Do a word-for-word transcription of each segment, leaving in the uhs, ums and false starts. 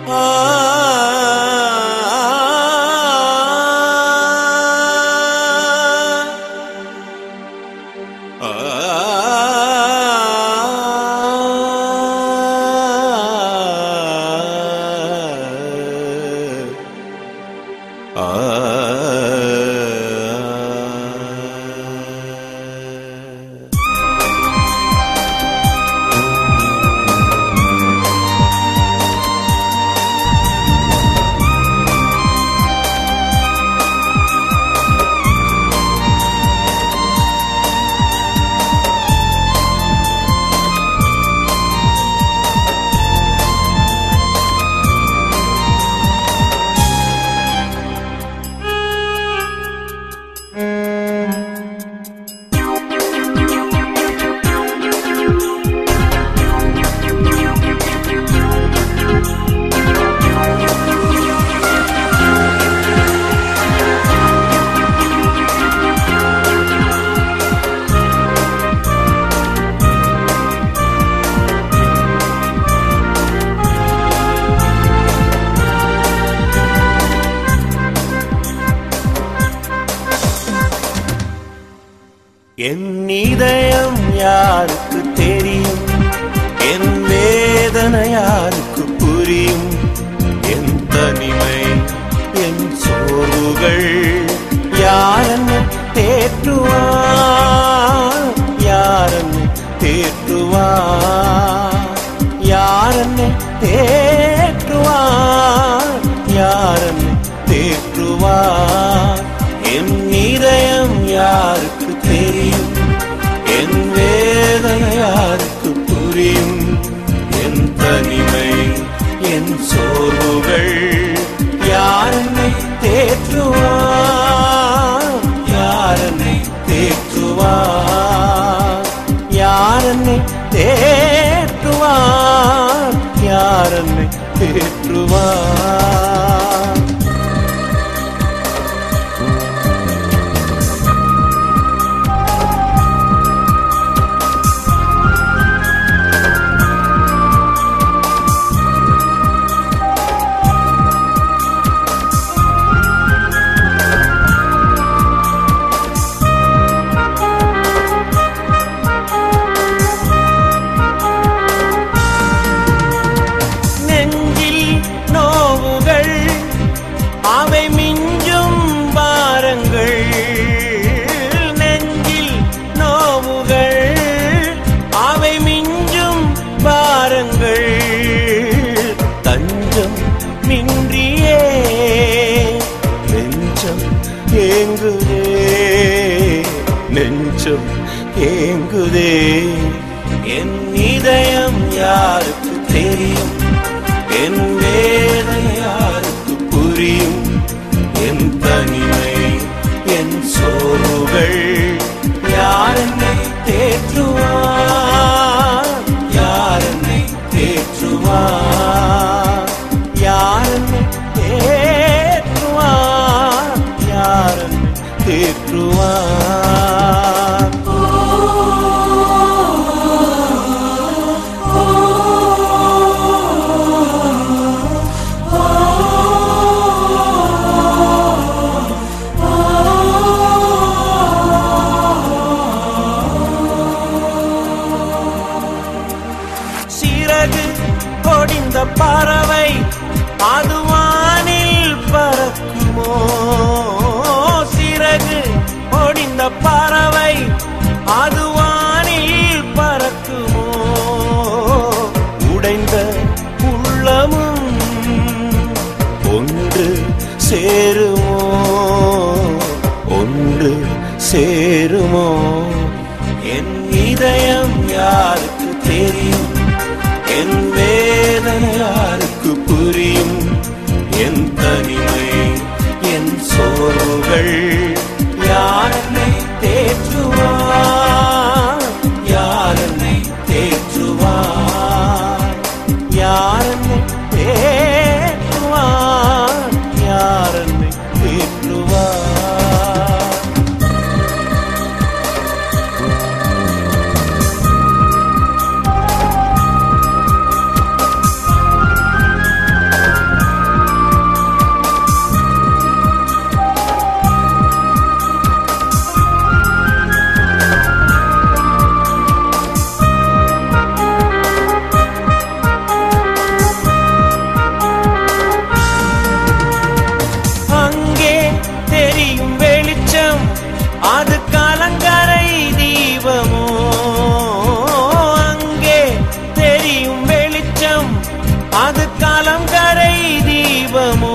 என் இதயம் யாருக்கு தெரியும், என் வேதனை யாருக்கு புரியும், என் தனிமை என் சோர்வுகள் யாரென்னு தேற்றுவார், யாரென்னு தேற்றுவார், யாரென்னு தேற்றுவார், யாரென்னு தேற்றுவார். என் இதயம் யாருக்கு தெரியும், என் வேதனை யாருக்கு புரியும், என் தனிமை என் சோர்வுகள் யாரென்னை தேற்றுவார், யாரென்னை தேற்றுவார், யாரென்னை தேற்றுவார், யாரென்னை தேற்றுவார். அவை மிஞ்சும் பாரங்கள், நெஞ்சில் நோவுகள் அவை மிஞ்சும் பாரங்கள், தஞ்சம் மின்றியே நெஞ்சம் ஏங்குதே, நெஞ்சம் ஏங்குதே. என் இதயம் யாருக்கு தெரியும், என் வேதனை யாருக்கு புரியும், என் தனிமை என் சோர்வுகள் யாரென்னை தேற்றுவார், யாரென்னை தேற்றுவார், யாரென்னை தேற்றுவார், யாரென்னை தேற்றுவார். சிறகு கொடிந்த பறவை அது வானில் பறக்குமோ, சிறகு கொடிந்த பறவை அது வானில் பறக்குமோ, உடைந்த உள்ளமும் ஒன்று சேருமோ, ஒன்று சேருமோ. என் இதயம் யாருக்கு தெரியும், என் வேதனை யாருக்கு புரியும், என் தனிமை என் சோர்வுகள் யாரென்னை தேற்றுவார், யாரென்னை தேற்றுவார், யாரென்னை தேற்றுவார், யாரென்னை தேற்றுவார். கலங்கரை தீபமோ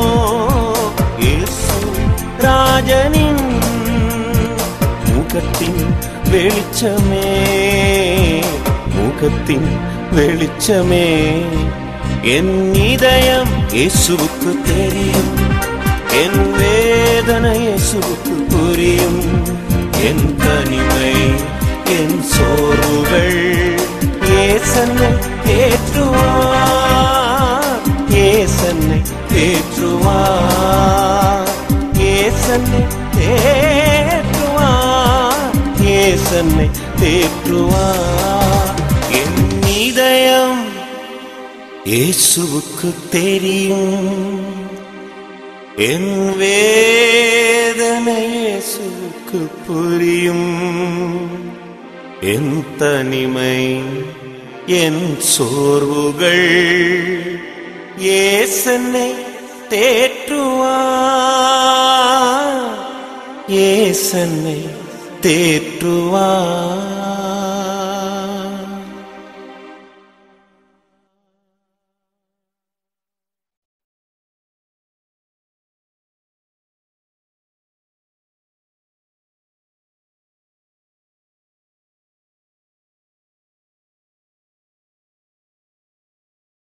இயேசு ராஜனின் முகத்தின் வெளிச்சமே, முகத்தின் வெளிச்சமே. என் இதயம் இயேசுவுக்கு தெரியும், என் வேதனை இயேசுவுக்கு புரியும். என் தனிமை, என் சோர்வுகள் இயேசன்னை தேற்றுவார், இயேசன்னை தேற்றுவார், இயேசன்னை தேற்றுவார், இயேசன்னை தேற்றுவார். என் இதயம் இயேசுவுக்கு தெரியும், என் வேதனை இயேசுவுக்கு புரியும். என் தனிமை, என் சோர்வுகள் இயேசன்னை தேற்றுவார், இயேசன்னை தேற்றுவார்.